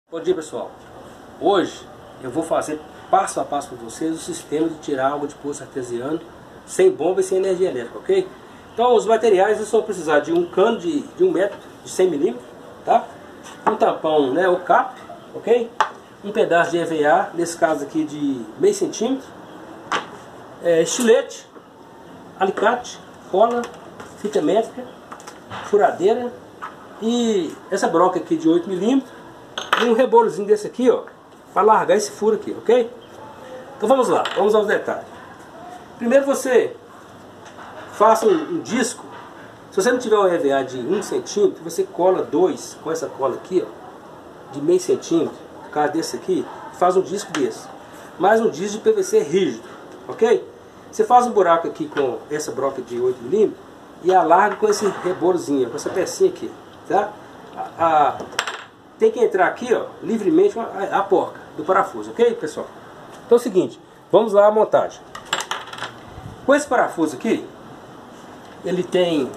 Bom dia, pessoal. Hoje eu vou fazer passo a passo para vocês o sistema de tirar água de poço artesiano sem bomba e sem energia elétrica, ok? Então os materiais vocês vão precisar de um cano de 1 metro de 100 milímetros, tá? Um tampão, né, o cap, ok? Um pedaço de EVA, nesse caso aqui de meio centímetro, estilete, alicate, cola, fita métrica, furadeira e essa broca aqui de 8 milímetros. E um rebolozinho desse aqui, ó, para largar esse furo aqui, ok? Então vamos lá, vamos aos detalhes. Primeiro você faça um disco. Se você não tiver um EVA de 1 centímetro, você cola 2 com essa cola aqui, ó, de meio centímetro, no caso desse aqui, faz um disco desse. Mais um disco de PVC rígido, ok? Você faz um buraco aqui com essa broca de 8 milímetros e alarga com esse rebolozinho, com essa pecinha aqui, tá? Tem que entrar aqui, ó, livremente a porca do parafuso, ok, pessoal? Então é o seguinte, vamos lá a montagem. Com esse parafuso aqui, ele tem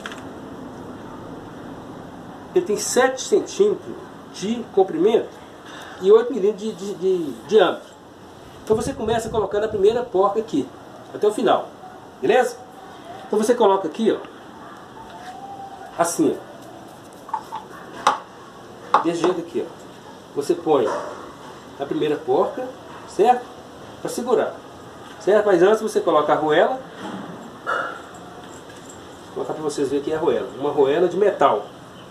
7 centímetros de comprimento e 8 milímetros de diâmetro. Então você começa colocando a primeira porca aqui, até o final, beleza? Então você coloca aqui, ó, assim, ó. Desse jeito aqui, ó. Você põe a primeira porca, certo? Para segurar, certo? Mas antes você coloca a arruela. Vou colocar para vocês verem aqui a arruela. Uma arruela de metal.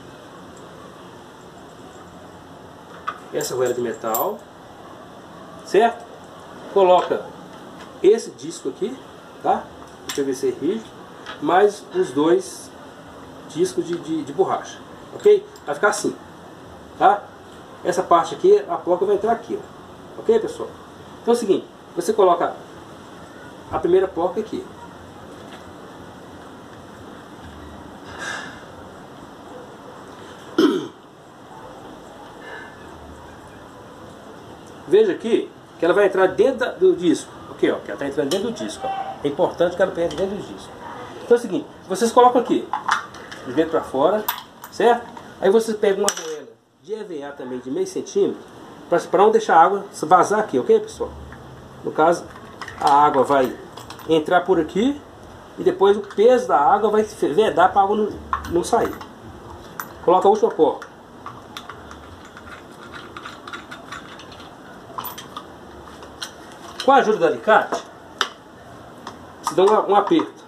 Essa arruela de metal, certo? Coloca esse disco aqui, tá? De PVC rígido, mais os 2 discos de borracha, ok? Vai ficar assim. Tá? Essa parte aqui, a porca vai entrar aqui, ó. Ok, pessoal? Então é o seguinte, você coloca a primeira porca aqui. Veja aqui que ela vai entrar dentro do disco. Ok, ó, que ela está entrando dentro do disco, ó. É importante que ela entre dentro do disco. Então é o seguinte, vocês colocam aqui, de dentro para fora, certo? Aí você pega uma arruela de EVA também de meio centímetro, para não deixar a água vazar aqui, ok, pessoal? No caso, a água vai entrar por aqui e depois o peso da água vai vedar para a água não sair. Coloca a última porca. Com a ajuda do alicate, se dá um aperto.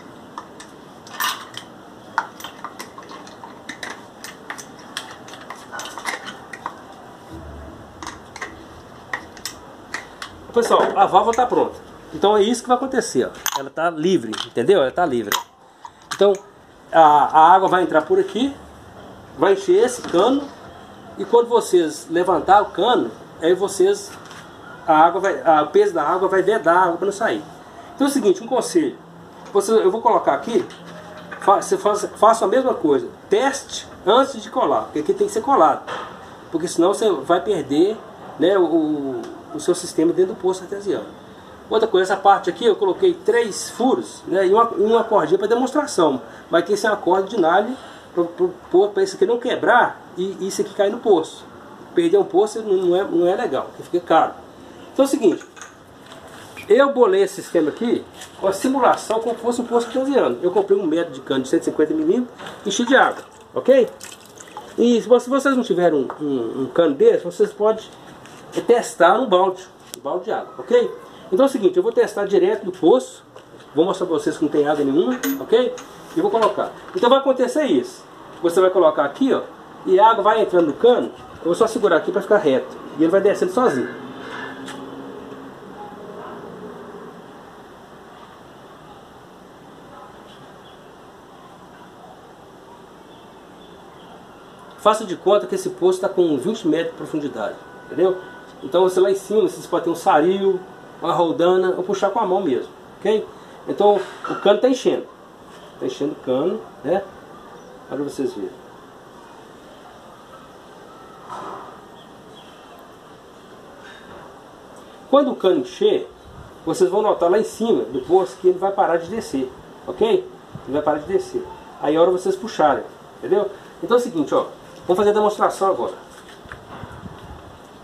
Pessoal, a válvula está pronta. Então é isso que vai acontecer, ó. Ela está livre, entendeu? Ela está livre. Então a água vai entrar por aqui, vai encher esse cano e quando vocês levantar o cano, aí vocês o peso da água vai vedar a água para não sair. Então é o seguinte, um conselho. Eu vou colocar aqui, faça a mesma coisa. Teste antes de colar, porque aqui tem que ser colado, porque senão você vai perder, né, o seu sistema dentro do poço artesiano. Outra coisa, essa parte aqui eu coloquei 3 furos, né, e uma cordinha para demonstração. Vai ter que ser uma corda de nylon para isso aqui não quebrar e isso aqui cair no poço. Perder um poço não é legal, porque fica caro. Então é o seguinte, eu bolei esse sistema aqui com a simulação como se fosse um poço artesiano. Eu comprei 1 metro de cano de 150 milímetros e enchi de água, ok? E se vocês não tiverem um cano desse, vocês podem testar um balde de água, ok? Então é o seguinte, eu vou testar direto do poço, vou mostrar para vocês que não tem água nenhuma, ok? E vou colocar. Então vai acontecer isso, você vai colocar aqui, ó, e a água vai entrando no cano, eu vou só segurar aqui para ficar reto, e ele vai descendo sozinho. Faça de conta que esse poço está com 20 metros de profundidade, entendeu? Então você lá em cima, você pode ter um saril, uma roldana, ou puxar com a mão mesmo, ok? Então o cano está enchendo o cano, né? Para vocês verem. Quando o cano encher, vocês vão notar lá em cima do poço que ele vai parar de descer, ok? Ele vai parar de descer. Aí é hora vocês puxarem, entendeu? Então é o seguinte, ó, vamos fazer a demonstração agora.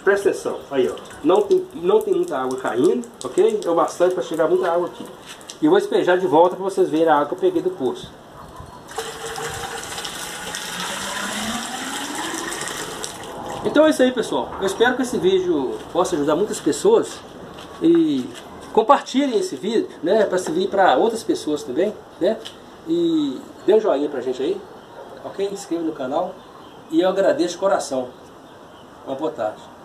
presta atenção, aí ó, não tem muita água caindo, ok? É o bastante para chegar muita água aqui. E eu vou despejar de volta para vocês verem a água que eu peguei do poço. Então é isso aí, pessoal. Eu espero que esse vídeo possa ajudar muitas pessoas. E compartilhem esse vídeo, né, para servir para outras pessoas também, né? E dê um joinha pra gente aí, ok? Inscreva no canal. E eu agradeço de coração. Uma boa tarde.